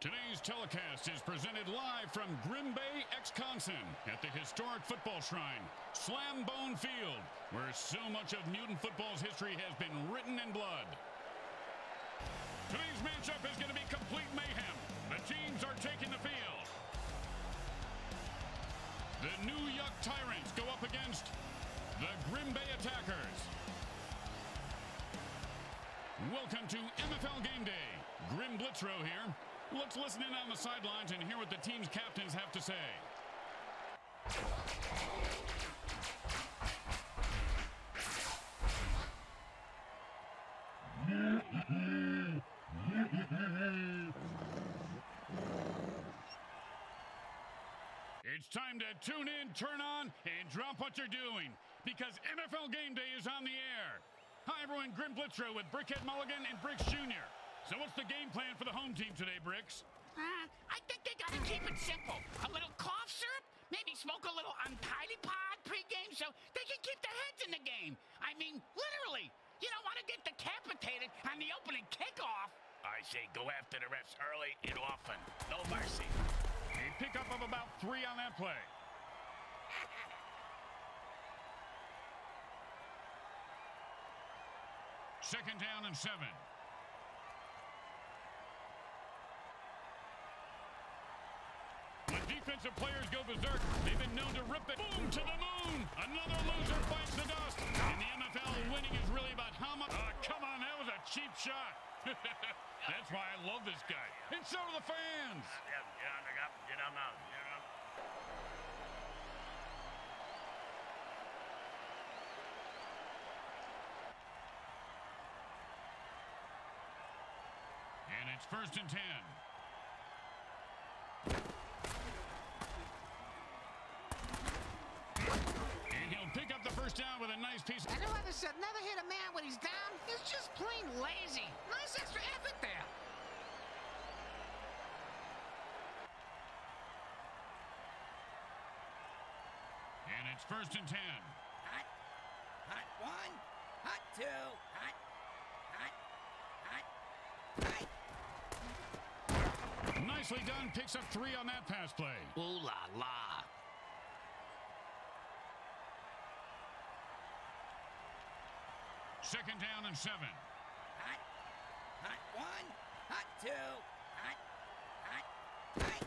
Today's telecast is presented live from Green Bay, Wisconsin, at the historic football shrine, Slam Bone Field, where so much of Mutant football's history has been written in blood. Today's matchup is going to be complete mayhem. The teams are taking the field. The new Yuck Tyrants go up against the Green Bay Attackers. Welcome to MFL Game Day. Grim Blitzrow here. Let's listen in on the sidelines and hear what the team's captains have to say. It's time to tune in, turn on, and drop what you're doing, because MFL Game Day is on the air. Hi everyone, Grim Blitzrow with Brickhead Mulligan and Bricks Jr. So what's the game plan for the home team today, Bricks? I think they gotta keep it simple. A little cough syrup, maybe smoke a little untidy pod pregame so they can keep their heads in the game. I mean, literally. You don't want to get decapitated on the opening kickoff. I say go after the refs early and often. No mercy. A pickup of about 3 on that play. Second down and 7. When defensive players go berserk, they've been known to rip it. Boom, to the moon. Another loser bites the dust. In the MFL, winning is really about how much. Come on, that was a cheap shot. That's why I love this guy. And so do the fans. And it's 1st and 10. And he'll pick up the first down with a nice piece. And whoever said never hit a man when he's down is just plain lazy. Nice extra effort there. And it's 1st and 10. Hot, hot 1, hot 2, hot, hot, hot, hot. Nicely done. Picks up 3 on that pass play. Ooh la la. Second down and 7. Hot, hot 1, hot 2, hot, hot, hot.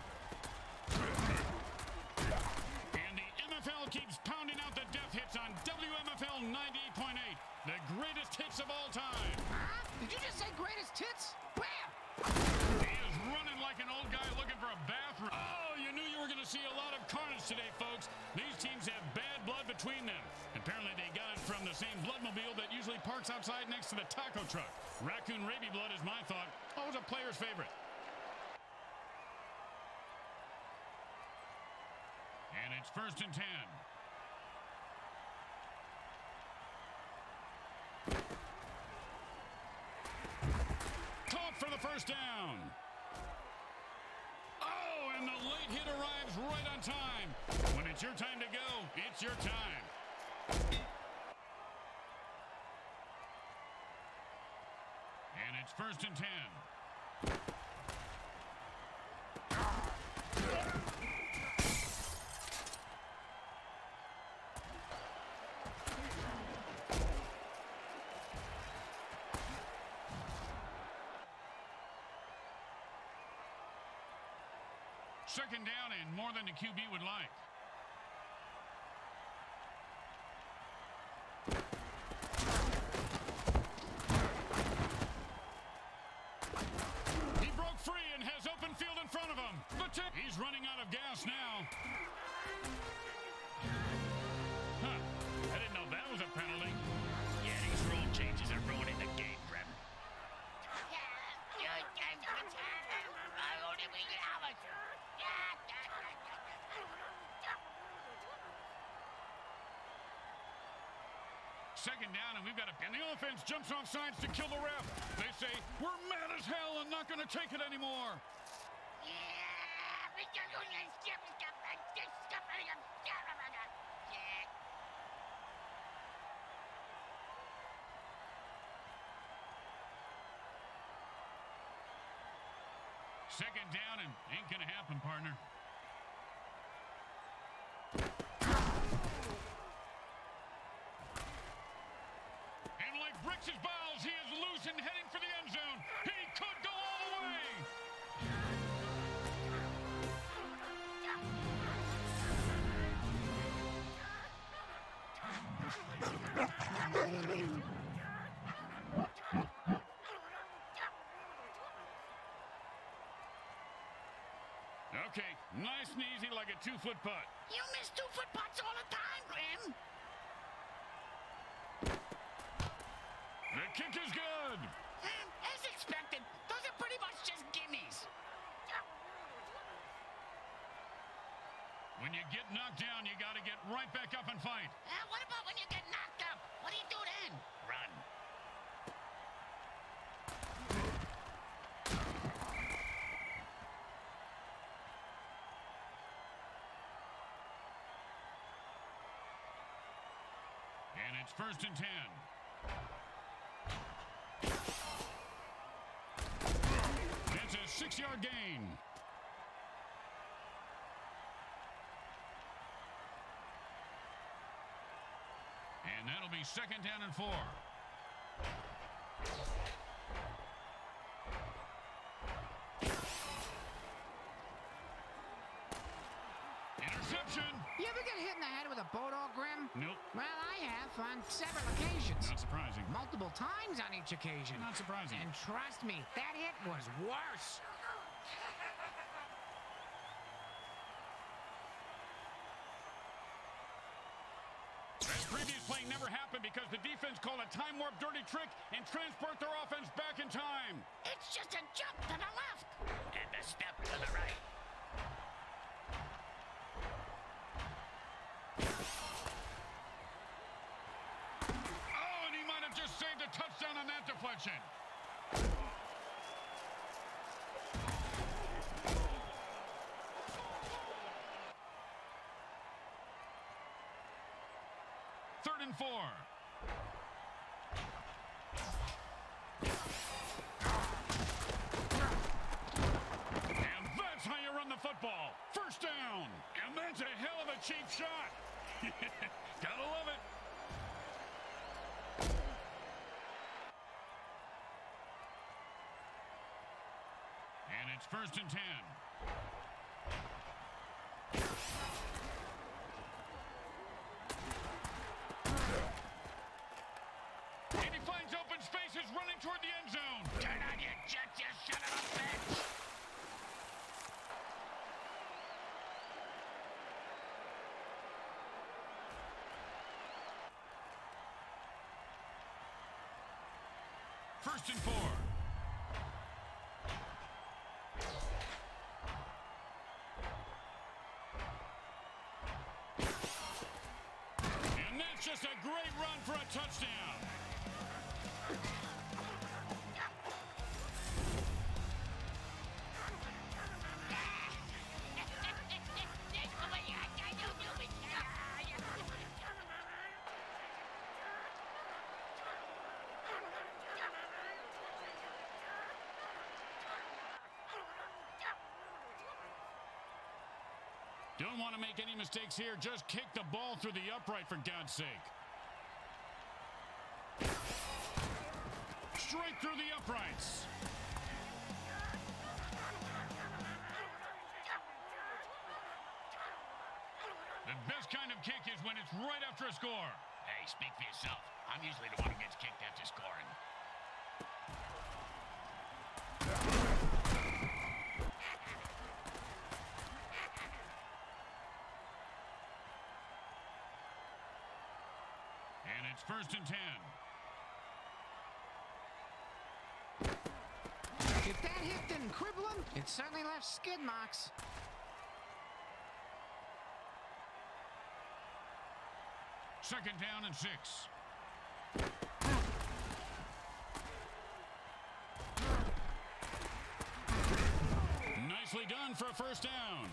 And the MFL keeps pounding out the death hits on WMFL 98.8. The greatest hits of all time. Huh? Did you just say greatest hits? Where? He is running like an old guy looking for a bathroom. Oh, you knew you were going to see a lot of carnage today, folks. These teams have bad blood between them. Apparently, they got it from the same bloodmobile that usually parks outside next to the taco truck. Raccoon rabies blood is my thought. Always a player's favorite. And it's 1st and 10. Caught for the first down. Oh, and the late hit arrives right on time. When it's your time to go, it's your time. And it's 1st and 10. Second down and more than the QB would like. He broke free and has open field in front of him. He's running out of gas now. Huh. I didn't know that was a penalty. Yeah, these rule changes are ruining the game, Brem. Second down, and we've got and the offense jumps off sides to kill the ref. They say, we're mad as hell and not going to take it anymore. Second down and ain't going to happen, partner. And like bricks his balls, he is loose and heading for the end zone. He could go all the way. Okay, nice and easy like a 2-foot putt. You miss 2-foot putts all the time, Grim. The kick is good. As expected, those are pretty much just gimmies. When you get knocked down, you got to get right back up and fight. What about when you get knocked up? What do you do then? Run. And it's 1st and 10. It's a 6-yard gain. And that'll be 2nd down and 4. Interception. You ever get hit in the head with a boat all, Grim? Nope. Well, I have on several occasions. Not surprising. Multiple times on each occasion. Not surprising. And trust me, that hit was worse. That previous play never happened because the defense called a time warp dirty trick and transport their offense back in time. It's just a jump to the left. And a step to the right. Oh, and he might have just saved a touchdown on that deflection. Third and 4. And that's how you run the football. First down. And that's a hell of a cheap shot. Gotta love it. And it's 1st and 10. And he finds open spaces running toward the end zone. Turn on your jets, you son of a bitch. First and 4. And that's just a great run for a touchdown. Don't want to make any mistakes here. Just kick the ball through the upright, for God's sake. Straight through the uprights. The best kind of kick is when it's right after a score. Hey, speak for yourself. I'm usually the one who gets kicked after scoring. And it's 1st and 10. If that hit didn't cripple him, it certainly left skid marks. Second down and 6. Nicely done for a first down.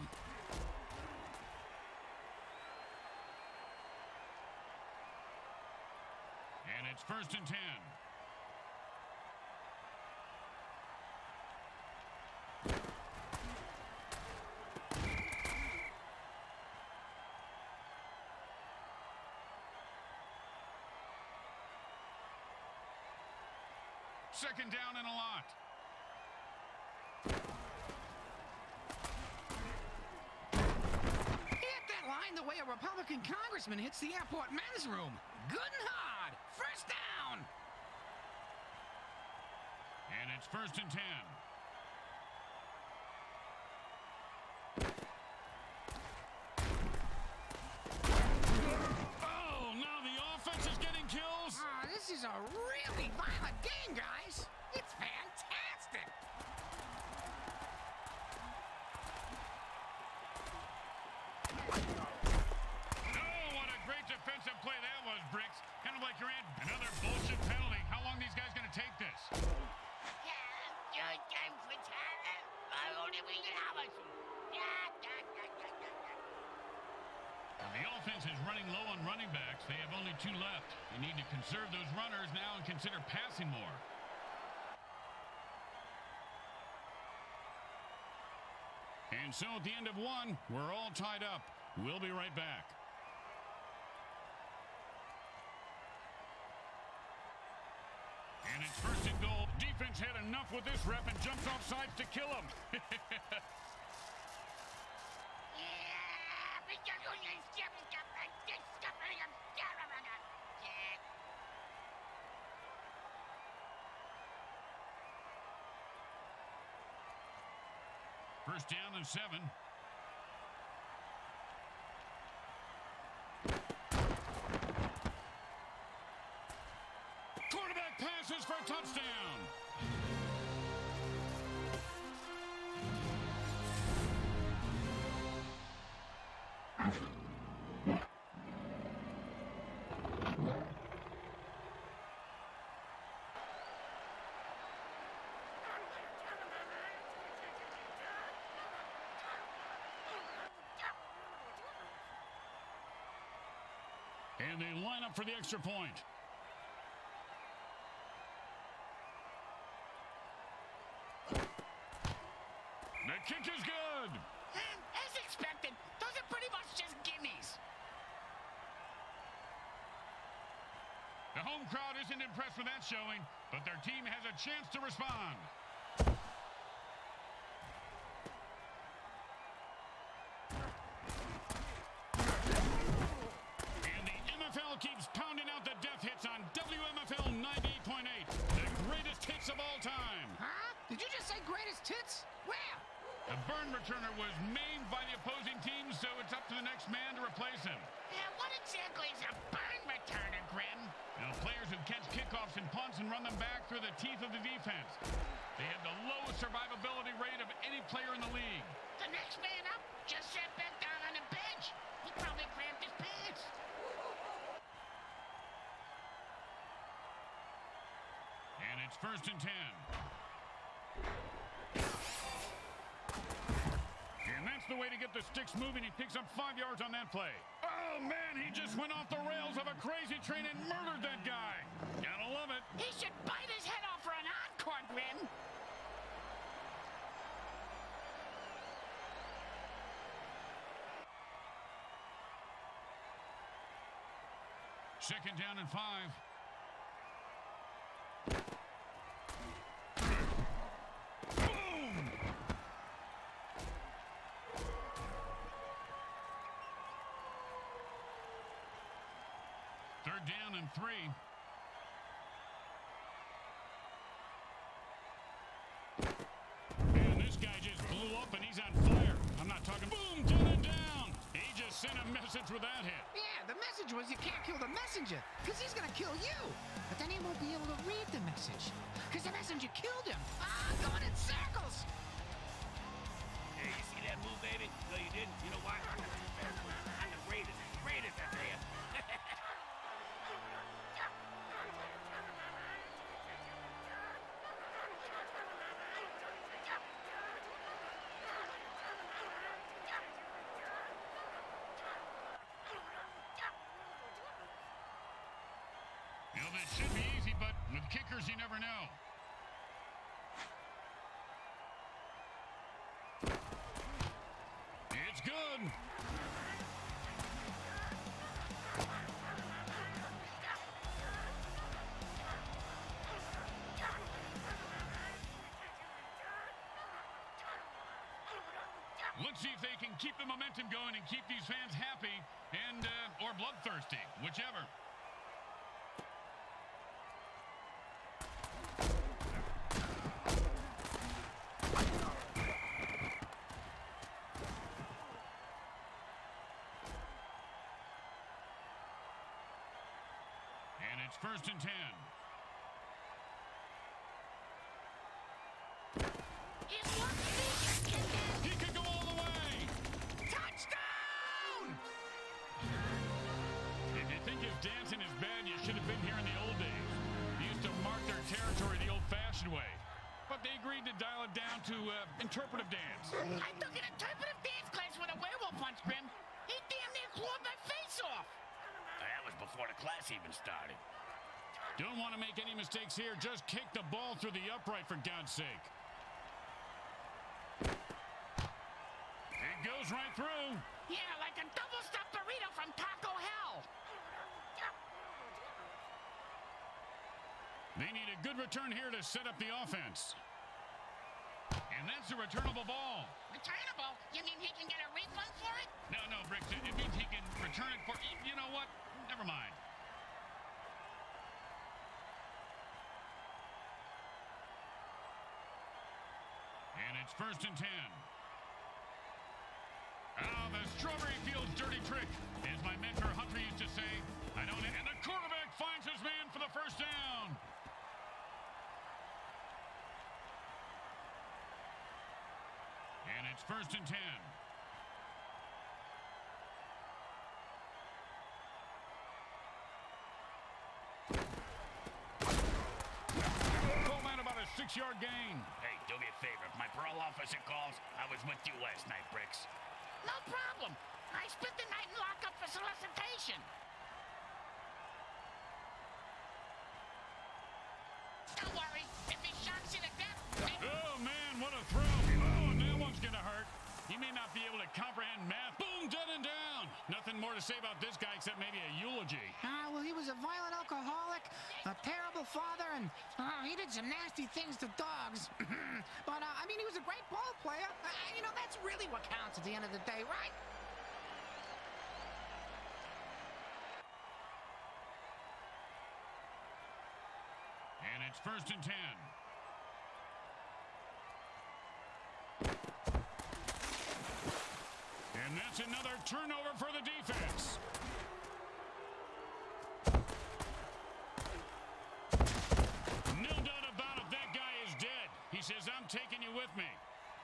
And it's 1st and 10. Second down and a lot. Hit that line the way a Republican congressman hits the airport men's room. Good and hard. First down. And it's 1st and 10. Oh, now the offense is getting kills. Oh, this is a really violent game, guys. It's fantastic. Oh, what a great defensive play that was, Bricks. Kind of like your aunt. Another bullshit penalty. How long are these guys going to take this? The offense is running low on running backs. They have only 2 left. They need to conserve those runners now and consider passing more. And so at the end of 1, we're all tied up. We'll be right back. And it's 1st and goal. Defense had enough with this rep and jumps off sides to kill him. First down and 7. Quarterback passes for a touchdown. And they line up for the extra point. The kick is good. As expected, those are pretty much just gimmies. The home crowd isn't impressed with that showing, but their team has a chance to respond. And the MFL keeps pounding out the death hits on WMFL 98.8, the greatest hits of all time. Huh? Did you just say greatest hits? Where? The burn returner was maimed by the opposing team, so it's up to the next man to replace him. Yeah, what exactly is a burn returner, Grim? Now, players who catch kickoffs and punts and run them back through the teeth of the defense. They have the lowest survivability rate of any player in the league. The next man up just sat back down on the bench. He probably cramped his pants. And it's 1st and 10. And that's the way to get the sticks moving. He picks up 5 yards on that play. Oh, man, he just went off the rails of a crazy train and murdered that guy. Gotta love it. He should bite his head off for an encore, Grim. Second down and 5. Boom! Third down and 3. And this guy just blew up and he's on fire. I'm not talking boom, dead and down. He just sent a message with that hit. Yeah, the message was you can't kill the messenger, because he's going to kill you. But then he won't be able to read the message, because the messenger killed him. Going in circles. Hey, you see that move, baby? No, you didn't. You know why? I'm the greatest. Greatest, I tell you. You know, that should be easy, but with kickers, you never know. It's good. Let's see if they can keep the momentum going and keep these fans happy and or bloodthirsty, whichever. And it's 1st and 10. He could go all the way. Touchdown! If you think his dancing is bad, you should have been here in the old days. They used to mark their territory the old-fashioned way. But they agreed to dial it down to interpretive dance. I took an interpretive dance class with a werewolf once, Grim. He damn near clawed my face off. That was before the class even started. Don't want to make any mistakes here. Just kick the ball through the upright, for God's sake. It goes right through. Yeah, like a double-stuffed burrito from Taco Hell. They need a good return here to set up the offense. And that's a returnable ball. Returnable? You mean he can get a refund for it? No, Bricks. It means he can return it for... You know what? Never mind. And it's 1st and 10. Oh, the strawberry fields dirty trick. As my mentor Hunter used to say, I don't... And the quarterback finds his man for the 1st down. And it's 1st and 10. Call that about a 6-yard gain. Hey, do me a favor. If my parole officer calls, I was with you last night, Bricks. No problem. I spent the night in lockup for solicitation. Don't worry. If he shocks you to death... Oh, man, what a throw. Oh, and that one's going to hurt. He may not be able to comprehend math. Boom, dead and down. Nothing more to say about this guy except maybe a eulogy. Well, he was a violent alcoholic, a terrible father, and he did some nasty things to dogs. But, I mean, he was a great ball player. You know, that's really what counts at the end of the day, right? And it's 1st and 10. And that's another turnover for the defense. No doubt about it, that guy is dead. He says, I'm taking you with me.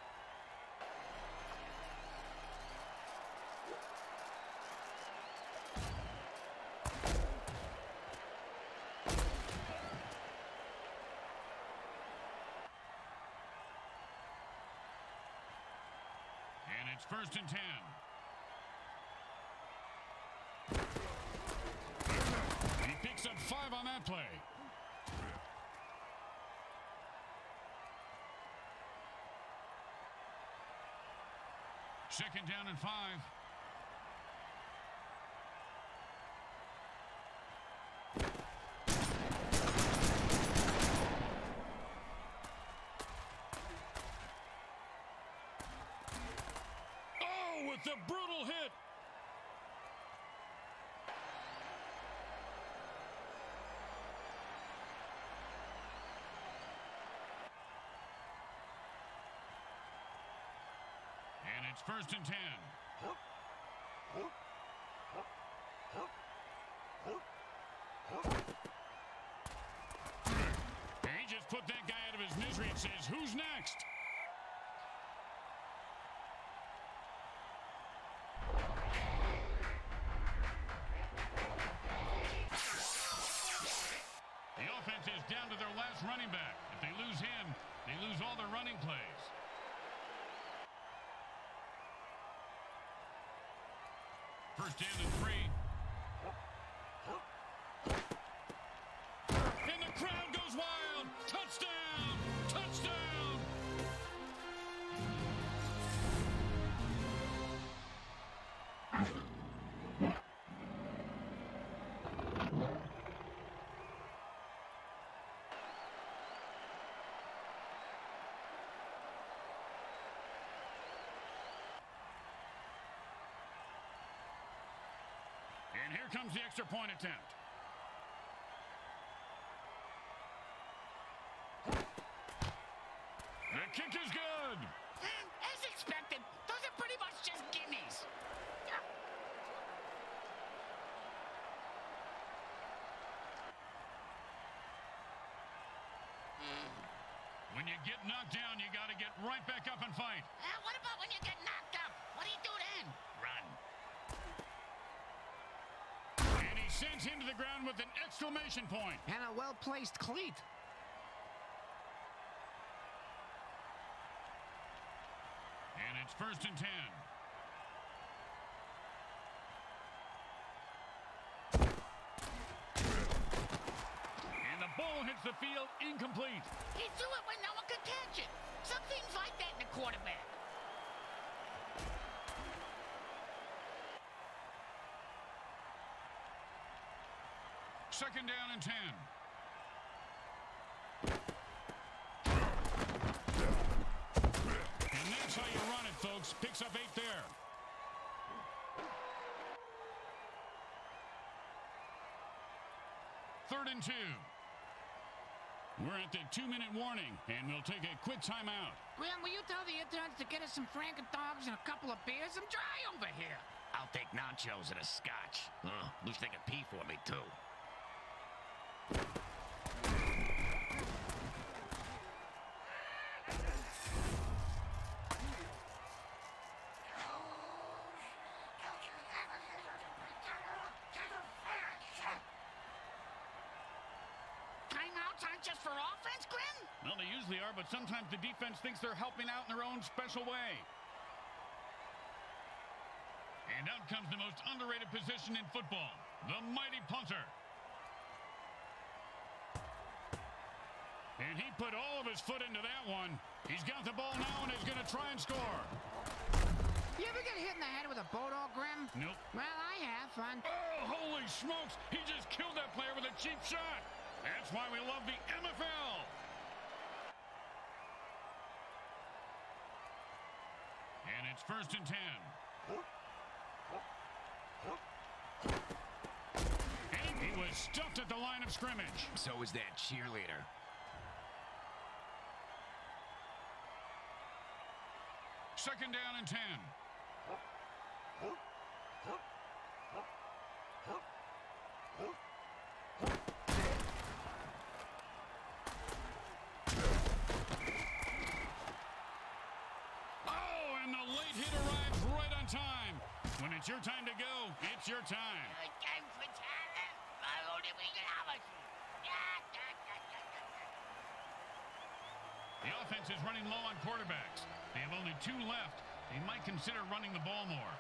And it's 1st and 10. He picks up 5 on that play. Second down and 5. Oh, with the brutal hit. And it's 1st and 10. He just put that guy out of his misery and says, who's next? The offense is down to their last running back. If they lose him, they lose all their running plays. First down and 3. And the crowd goes wild. Touchdown! Touchdown! here comes the extra point attempt. The kick is good. As expected, those are pretty much just gimmies. When you get knocked down, you got to get right back up and fight. What about when you get knocked up? What do you do then? Run. And he sends him to the ground with an exclamation point. And a well-placed cleat. And it's 1st and 10. And the ball hits the field incomplete. He threw it when no one could catch it. Some things like that in a quarterback. Second down and 10. And that's how you run it, folks. Picks up 8 there. Third and 2. We're at the 2-minute warning, and we'll take a quick timeout. Grim, will you tell the interns to get us some Franken dogs and a couple of beers? I'm dry over here. I'll take nachos and a scotch. At least they can pee for me, too. Timeouts aren't just for offense, Grim? Well, they usually are, but sometimes the defense thinks they're helping out in their own special way. And out comes the most underrated position in football, the mighty punter. And he put all of his foot into that one. He's got the ball now and he's going to try and score. You ever get hit in the head with a boat all, Grim? Nope. Well, I have fun. Oh, holy smokes. He just killed that player with a cheap shot. That's why we love the MFL. And it's 1st and 10. And he was stuffed at the line of scrimmage. So is that cheerleader. Second down and 10. Oh, and the late hit arrives right on time. When it's your time to go, it's your time. The offense is running low on quarterbacks. They have only 2 left. They might consider running the ball more.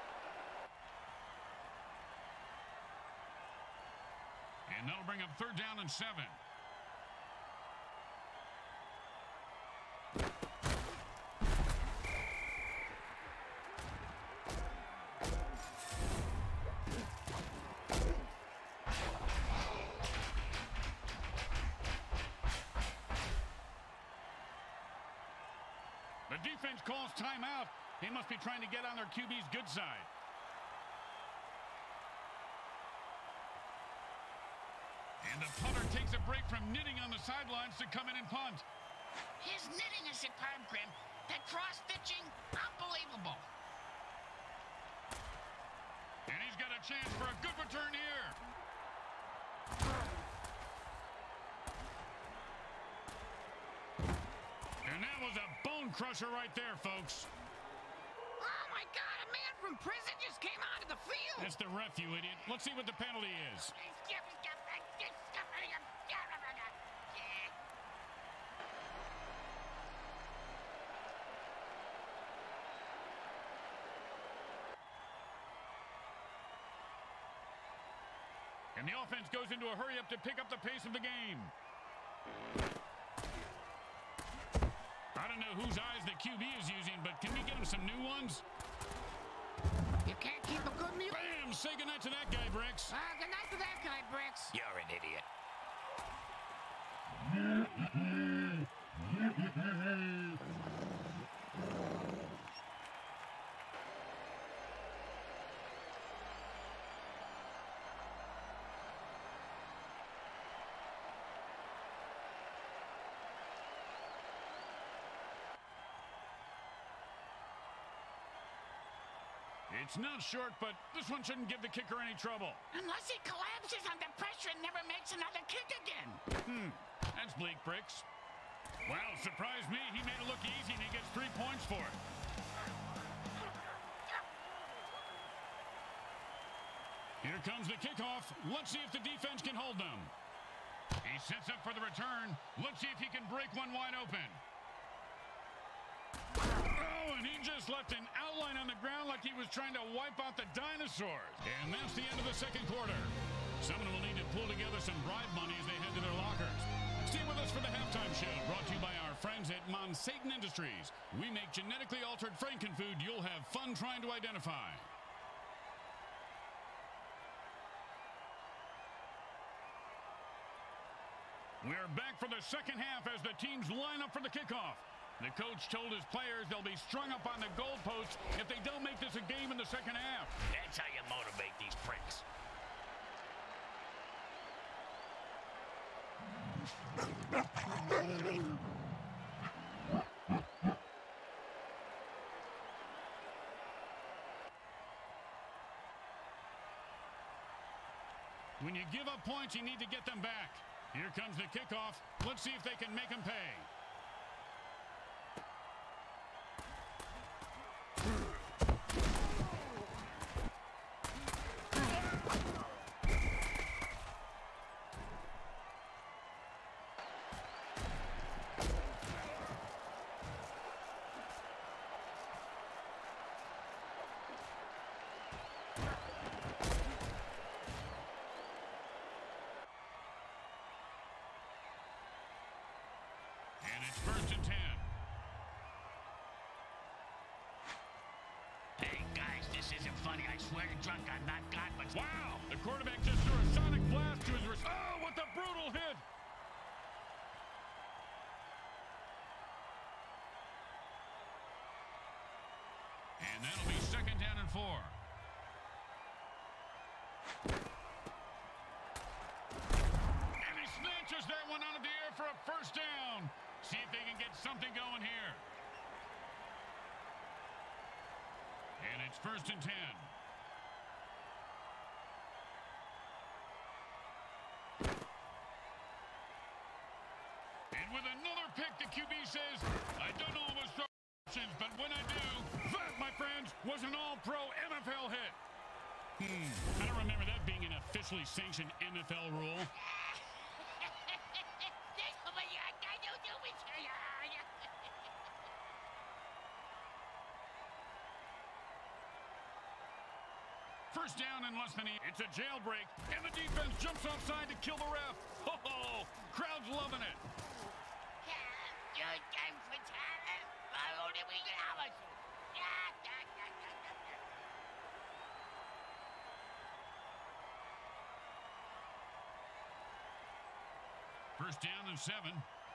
And that'll bring up 3rd down and 7. The defense calls timeout. They must be trying to get on their QB's good side. And the punter takes a break from knitting on the sidelines to come in and punt. His knitting is superb, Grim. That cross-stitching, unbelievable. And he's got a chance for a good return here. And that was a bone crusher right there, folks. Oh, my God, a man from prison just came onto the field. That's the ref, you idiot. Let's see what the penalty is. And the offense goes into a hurry-up to pick up the pace of the game. I don't know whose eyes the QB is using, but can we get him some new ones? You can't keep a good meal. Bam! Say goodnight to that guy, Bricks. Good night to that guy, Bricks. You're an idiot. It's not short, but this one shouldn't give the kicker any trouble. Unless he collapses under pressure and never makes another kick again. That's bleak, Bricks. Well, surprised me. He made it look easy, and he gets 3 points for it. Here comes the kickoff. Let's see if the defense can hold them. He sets up for the return. Let's see if he can break one wide open. Oh, and he just left an outline on the ground like he was trying to wipe out the dinosaurs. And that's the end of the second quarter. Someone will need to pull together some bribe money as they head to their lockers. Stay with us for the halftime show, brought to you by our friends at Monsatan Industries. We make genetically altered frankenfood you'll have fun trying to identify. We're back for the second half as the teams line up for the kickoff. The coach told his players they'll be strung up on the goalposts if they don't make this a game in the second half. That's how you motivate these pricks. When you give up points, you need to get them back. Here comes the kickoff. Let's see if they can make them pay. And it's 1st and 10. Hey, guys, this isn't funny. I swear to drunk, I'm not God, but... Wow! The quarterback just threw a sonic blast to his wrist. Oh, what a brutal hit! And that'll be 2nd down and 4. And he snatches that one out of the air for a 1st down. See if they can get something going here. And it's 1st and 10. And with another pick, the QB says, I don't know what's the options, but when I do, that, my friends, was an all-pro MFL hit. I don't remember that being an officially sanctioned MFL rule. First down in less than it's a jailbreak, and the defense jumps offside to kill the ref. Oh, crowd's loving it. First down and 7.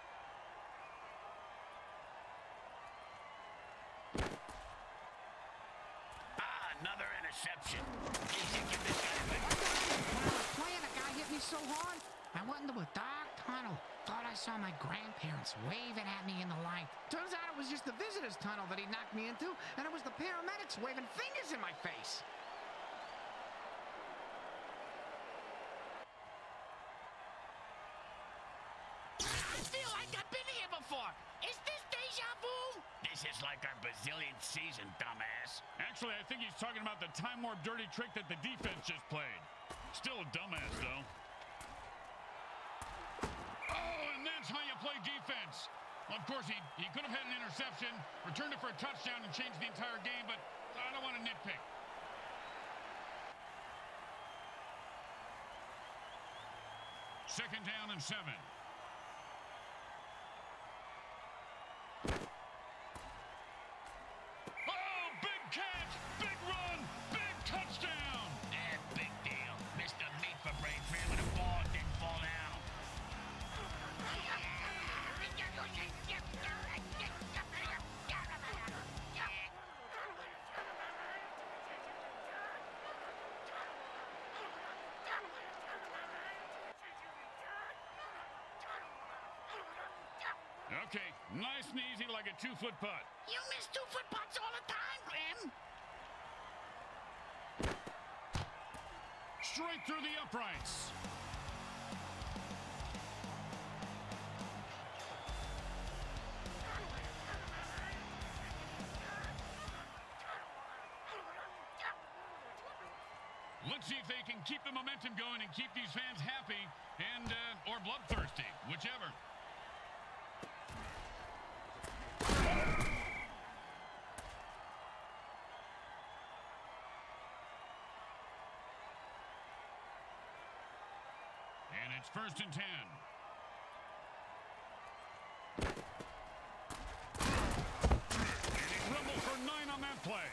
Another interception. Give this guy a When I was playing, a guy hit me so hard, I went into a dark tunnel. Thought I saw my grandparents waving at me in the light. Turns out it was just the visitor's tunnel that he knocked me into, and it was the paramedics waving fingers in my face. I feel like I've been here before. Is this deja vu? This is like our bazillionth season, dumbass. Actually, I think he's talking about the time warp dirty trick that the defense just played. Still a dumbass, though. Oh, and that's how you play defense. Well, of course, he could have had an interception, returned it for a touchdown, and changed the entire game, but I don't want to nitpick. Second down and 7. Oh, big catch, big run, big touchdown. Big deal. Mr. Meat for brain ran with the ball and didn't fall down. Okay, nice and easy like a 2-foot putt. You miss 2-foot putts all the time, Grim. Straight through the uprights. Let's see if they can keep the momentum going and keep these fans happy and or bloodthirsty, whichever. And it's 1st and 10. And he rumbled for 9 on that play.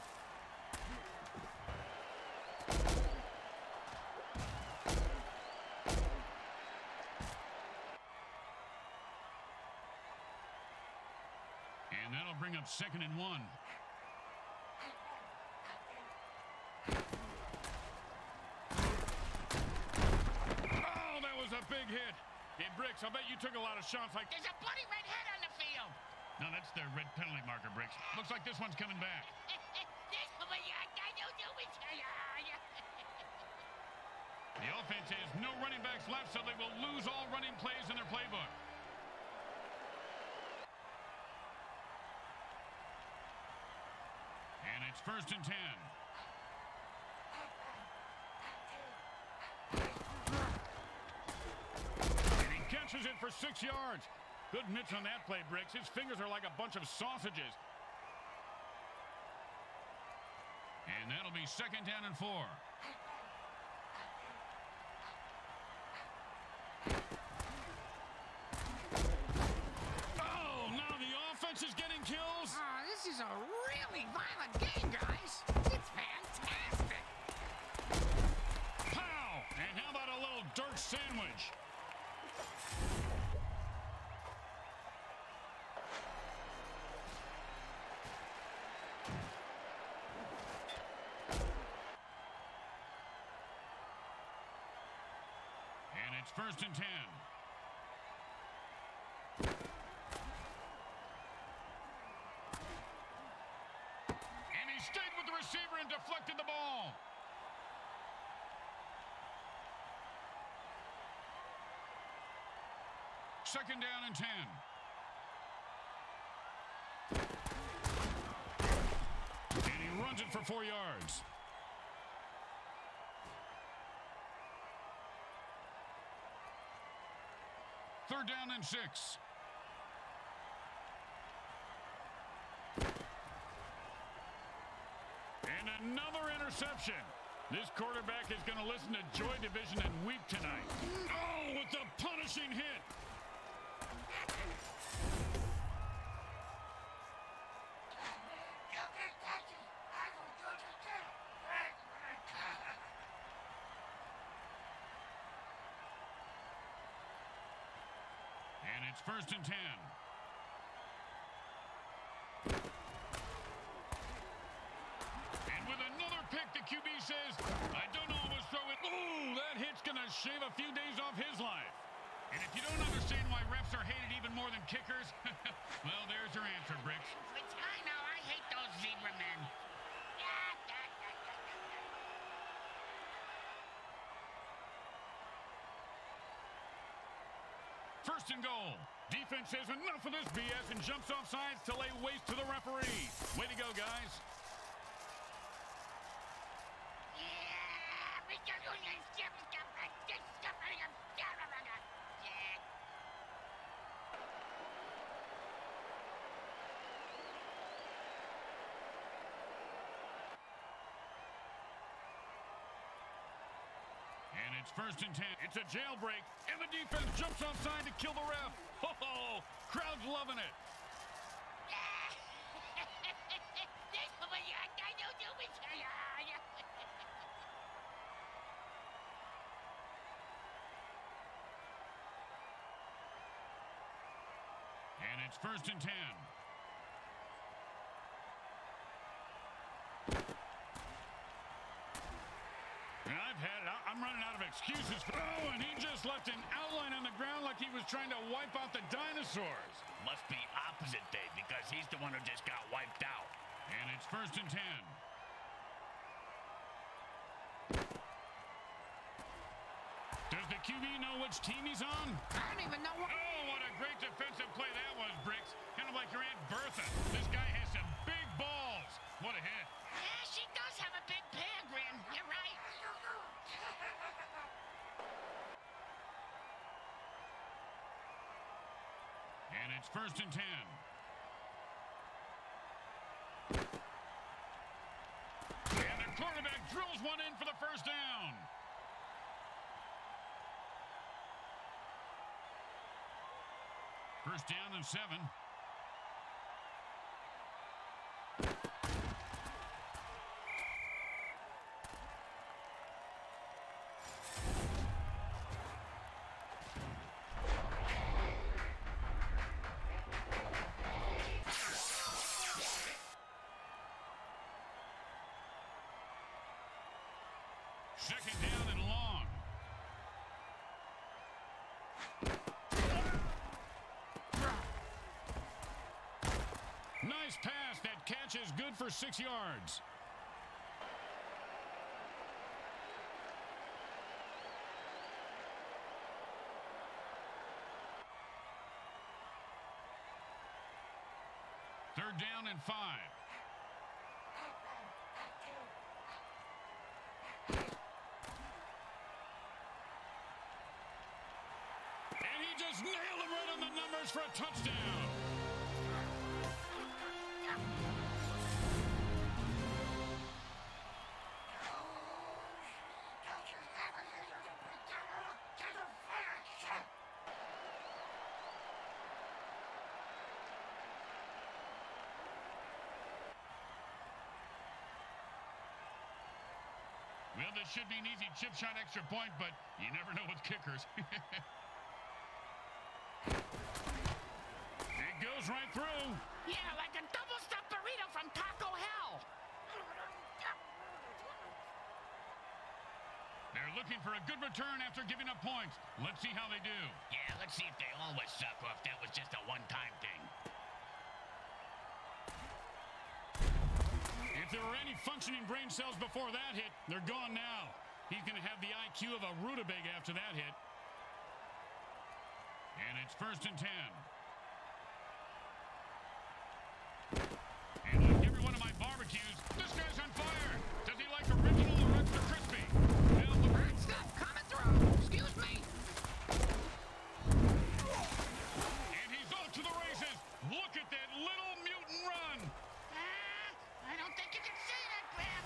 And that'll bring up 2nd and 1. A big hit. Hey, Bricks, I bet you took a lot of shots like... There's a bloody red head on the field. No, that's their red penalty marker, Bricks. Looks like this one's coming back. The offense has no running backs left, so they will lose all running plays in their playbook. And it's 1st and 10. Catches it for 6 yards. Good mitch on that play, Bricks. His fingers are like a bunch of sausages. And that'll be 2nd down and 4. Oh, now the offense is getting kills. Oh, this is a really violent game, guys. It's fantastic. Pow! And how about a little dirt sandwich? And it's 1st and 10. And he stayed with the receiver and deflected the ball. Second down and 10. And he runs it for 4 yards. Third down and 6. And another interception. This quarterback is going to listen to Joy Division and weep tonight. Oh, with the punishing hit. And it's 1st and 10. And with another pick, the QB says, I don't always throw it. Ooh, that hit's going to shave a few days off his life. And if you don't understand why refs are hated even more than kickers, well, there's your answer, Bricks. I know, I hate those zebra men. First and goal. Defense says enough of this BS and jumps off sides to lay waste to the referee. Way to go, guys. And it's 1st and 10. It's a jailbreak, and the defense jumps offside to kill the ref. Ho-ho! Crowd's loving it. And it's 1st and 10. And I've had it. I'm running out of excuses. Oh, and he just left an outline on the ground like he was trying to wipe out the dinosaurs. Must be opposite day because he's the one who just got wiped out. And it's 1st and 10. QB know which team he's on? I don't even know what... Oh, what a great defensive play that was, Bricks. Kind of like your Aunt Bertha. This guy has some big balls. What a hit. Yeah, she does have a big pair, Grim. You're right. And it's 1st and 10. And the quarterback drills one in for the first down. First down and 7. Second down and long. Nice pass. That catch is good for 6 yards. Third down and 5. Just nailed him right on the numbers for a touchdown. Well, this should be an easy chip shot extra point, but you never know with kickers. It goes right through. Yeah, like a double-stuffed burrito from Taco Hell. They're looking for a good return after giving up points. Let's see how they do. Yeah, let's see if they always suck or if that was just a one-time thing. If there were any functioning brain cells before that hit, they're gone now. He's going to have the IQ of a rutabaga after that hit. And it's 1st and 10. And like every one of my barbecues, this guy's on fire. Does he like original or extra crispy? Well, the Hot stuff coming through. Excuse me. And he's off to the races. Look at that little mutant run. I don't think you can say that, Grim.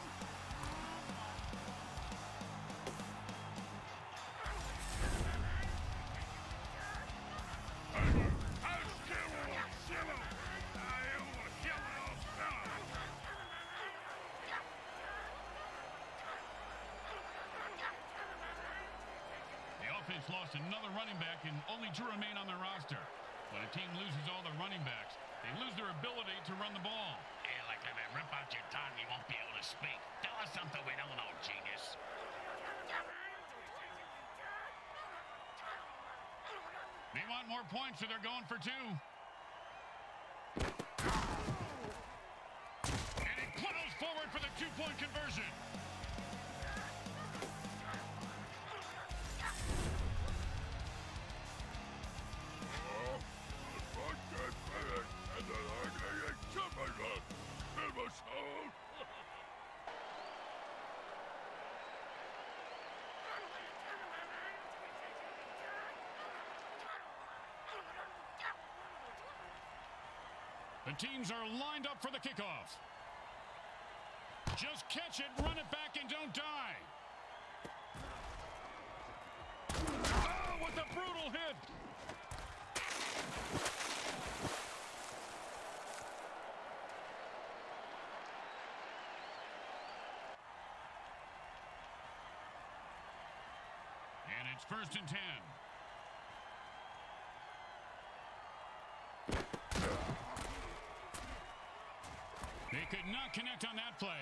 Lost another running back and only 2 remain on their roster. When a team loses all their running backs, they lose their ability to run the ball. Yeah, like if I rip out your tongue, you won't be able to speak. Tell us something we don't know, genius. They want more points, so they're going for 2. And he plows forward for the 2-point conversion. The teams are lined up for the kickoff. Just catch it, run it back, and don't die. Oh, what a brutal hit. And it's 1st and 10. They could not connect on that play.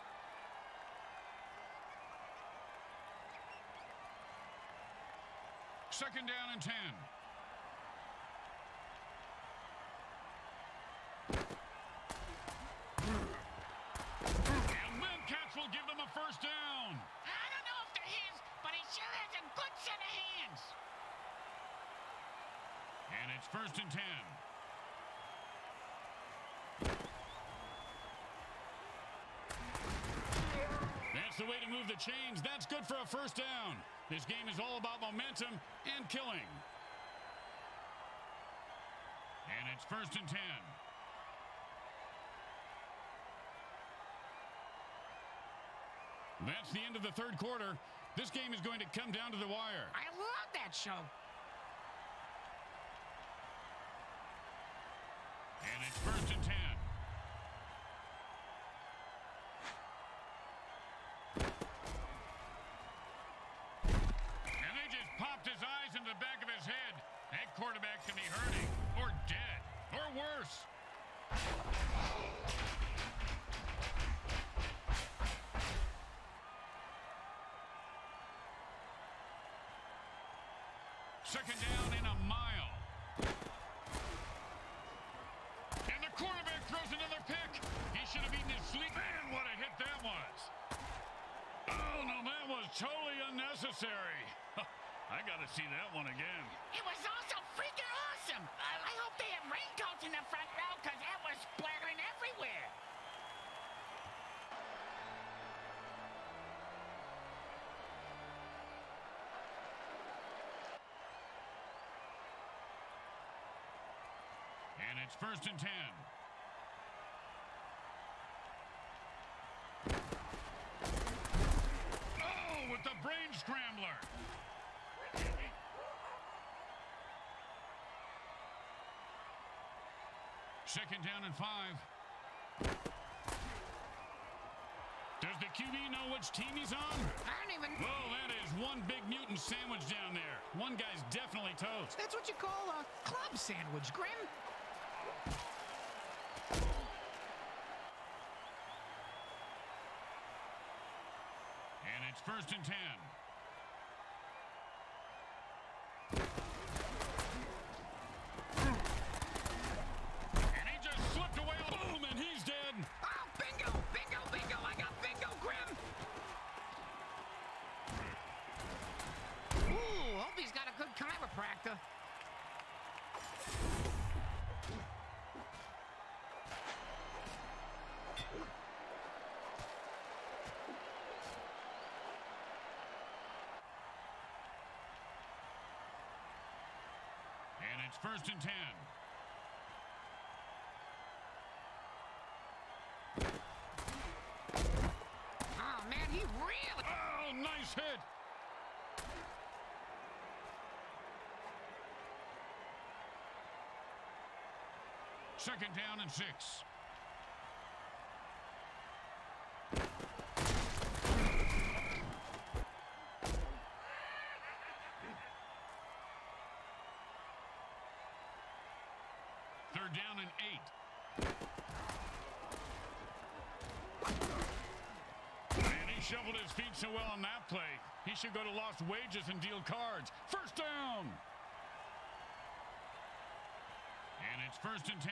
Second down and 10. And Wildcats will give them a first down. I don't know if they're his, but he sure has a good set of hands. first and 10. That's the way to move the chains. That's good for a first down. This game is all about momentum and killing. And it's first and 10. That's the end of the third quarter. This game is going to come down to the wire. I love that show. And it's first and 10. And they just popped his eyes into the back of his head. That quarterback can be hurting, or dead, or worse. Second down in a mile. And the quarterback throws another pick. He should have eaten his sleep. Man, what a hit that was. Oh, no, that was totally unnecessary. I got to see that one again. It was also freaking awesome. I hope they have raincoats in the front row because that was splattering everywhere. And it's first and 10. Oh, with the brain scrambler. Second down and 5. Does the QB know which team he's on? I don't even... Well, that is one big mutant sandwich down there. One guy's definitely toast. That's what you call a club sandwich, Grim. And it's first and 10. And he just slipped away. Boom, and he's dead. Oh, bingo, bingo, bingo. I got bingo, Grim. Ooh, hope he's got a good chiropractor. And it's first and 10. Oh, man, he really... Oh, nice hit. Second down and 6. Third down and 8. And he shoveled his feet so well on that play. He should go to lost wages and deal cards. First down. And it's first and 10.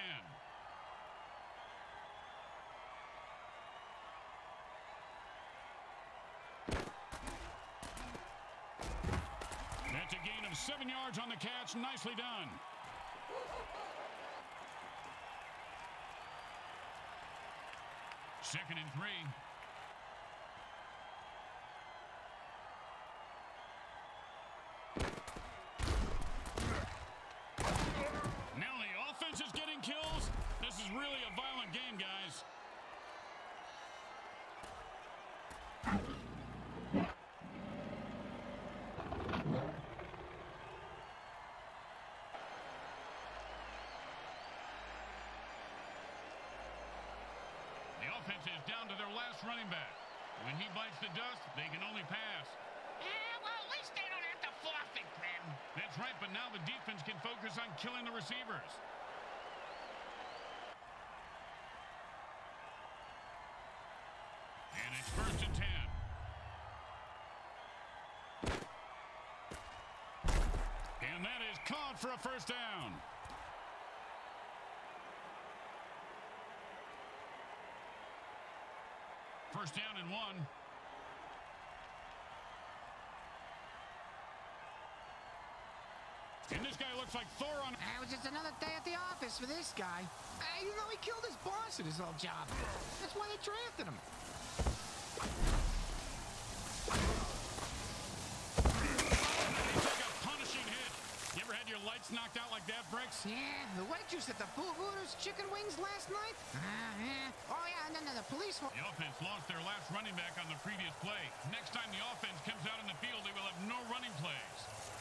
That's a gain of 7 yards on the catch. Nicely done. Second and 3. Now the offense is getting kills. This is really a violent game, guys. The offense is down to their last running back. When he bites the dust, they can only pass. Yeah, well, at least they don't have to forfeit, Grim. That's right, but now the defense can focus on killing the receivers. And it's first and 10. And that is caught for a first down. First down and 1. And this guy looks like Thor on... It was just another day at the office for this guy. You know, he killed his boss at his old job. That's why they drafted him. He took a punishing hit. You ever had your lights knocked out like that, Bricks? Yeah, the waitress at the Boo Hooters chicken wings last night? Yeah. Oh, yeah, and then the police... The offense lost their last running back on the previous play. Next time the offense comes out in the field, they will have no running plays.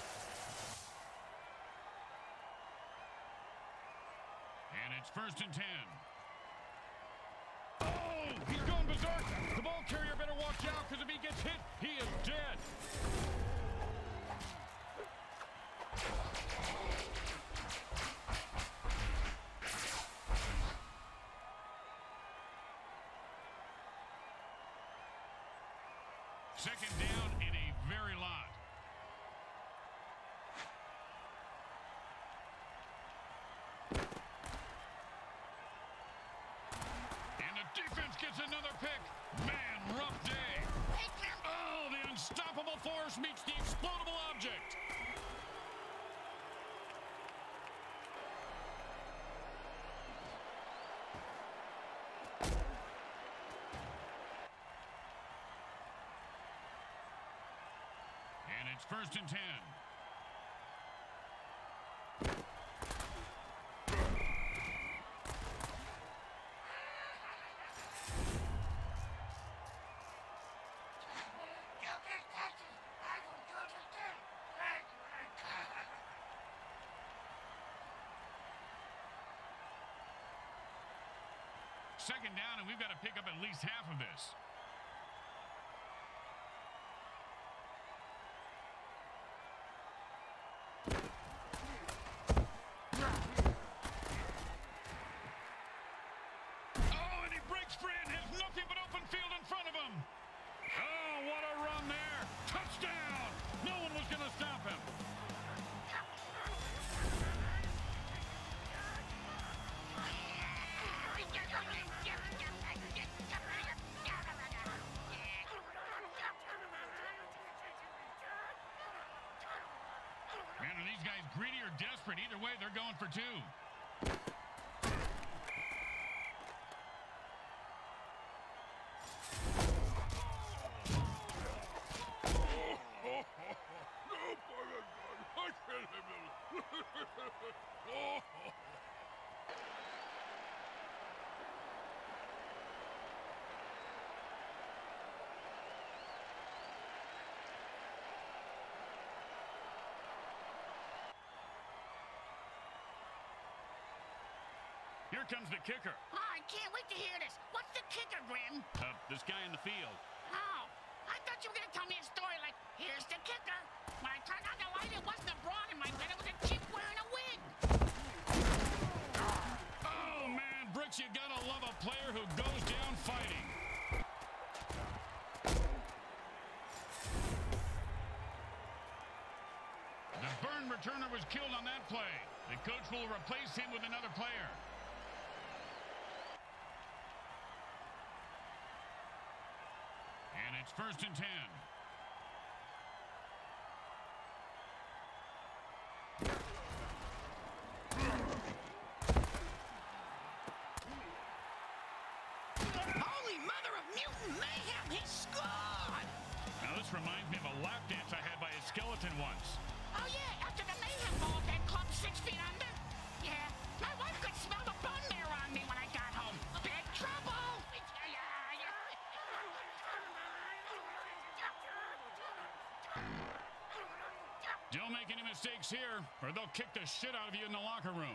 And it's 1st and 10. Oh, he's going berserk. The ball carrier better watch out, because if he gets hit, he is dead. Second down and a very lot. And the defense gets another pick. Man, rough day. Oh, the unstoppable force meets the explodable object. And it's 1st and 10. Second down, and we've got to pick up at least half of this. Oh, and he breaks free and has nothing but open field in front of him. Oh, what a run there. Touchdown. No one was going to stop him. Man, are these guys greedy or desperate? Either way, they're going for 2. Here comes the kicker. Oh, I can't wait to hear this. What's the kicker, Grim? This guy in the field. Oh, I thought you were going to tell me a story like, here's the kicker. When I turned on the light, it wasn't a broad in my bed. It was a chick wearing a wig. Oh, man, Brooks, you got to love a player who goes down fighting. The burn returner was killed on that play. The coach will replace him with another player. And it's 1st and 10. Holy mother of mutant mayhem, he scored! Now this reminds me of a lap dance I had by a skeleton once. Oh, yeah, after the mayhem ball at that club 6 feet under. Yeah, my wife could smell the bone marrow on me when I got home. Big trouble! Don't make any mistakes here, or they'll kick the shit out of you in the locker room.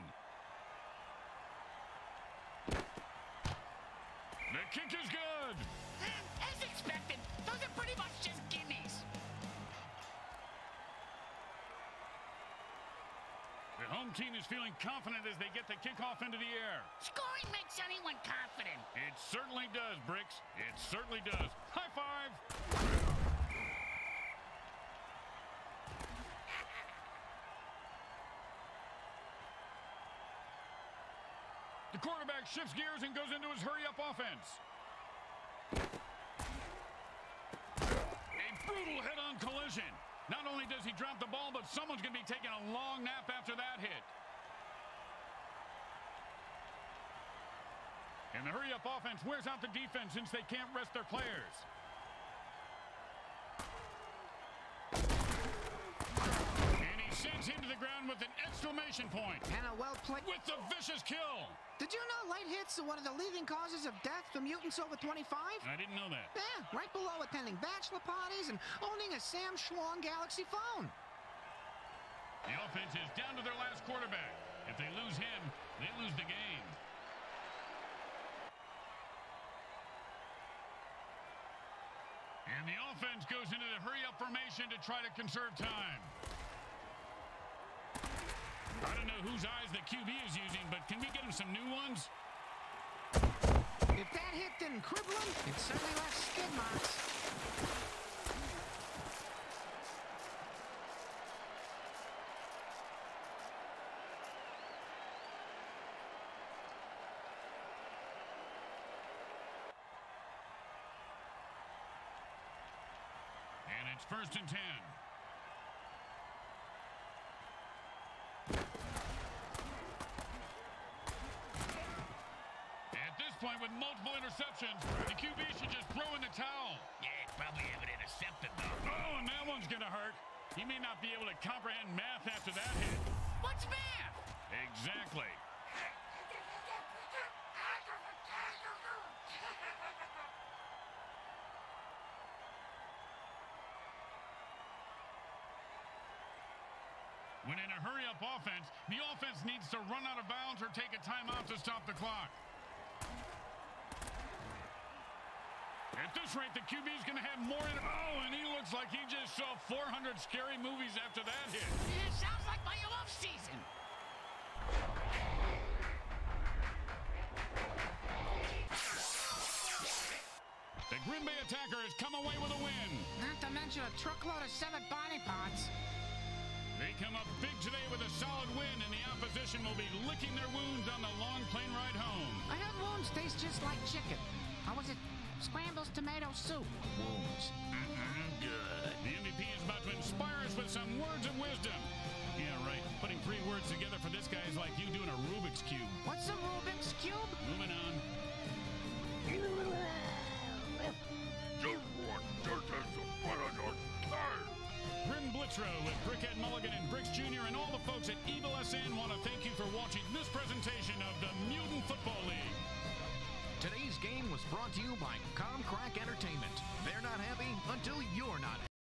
The kick is good. As expected, those are pretty much just gimmies. The home team is feeling confident as they get the kickoff into the air. Scoring makes anyone confident. It certainly does, Bricks. It certainly does. High five. The quarterback shifts gears and goes into his hurry-up offense. A brutal head-on collision. Not only does he drop the ball, but someone's going to be taking a long nap after that hit. And the hurry-up offense wears out the defense since they can't rest their players. And he sends him to the ground with an exclamation point. And a well-played... With the vicious kill. Did you know late hits are one of the leading causes of death for mutants over 25? I didn't know that. Yeah, right below attending bachelor parties and owning a Sam Schlong Galaxy phone. The offense is down to their last quarterback. If they lose him, they lose the game. And the offense goes into the hurry-up formation to try to conserve time. I don't know whose eyes the QB is using, but can we get him some new ones? If that hit didn't cripple him, it certainly left skid marks. And it's 1st and 10. At this point, with multiple interceptions, the QB should just throw in the towel. Yeah, probably have it intercepted, though. Oh, and that one's going to hurt. He may not be able to comprehend math after that hit. What's math? Exactly. When in a hurry-up offense, the offense needs to run out of bounds or take a timeout to stop the clock. At this rate, the QB is going to have more in... Oh, and he looks like he just saw 400 scary movies after that hit. Yeah, sounds like my off season. The Green Bay attacker has come away with a win. Not to mention a truckload of severed body parts. They come up big today with a solid win, and the opposition will be licking their wounds on the long plane ride home. I heard wounds taste just like chicken. How was it? Scrambles tomato soup. Wounds. Good. The MVP is about to inspire us with some words of wisdom. Yeah, right. Putting 3 words together for this guy is like you doing a Rubik's Cube. What's a Rubik's Cube? Moving on. Grim Blitzrow with Brickhead Mulligan and Bricks Jr. and all the folks at Evil SN want to thank you for watching this presentation of the Mutant Football League. Today's game was brought to you by Comcrack Entertainment. They're not happy until you're not happy.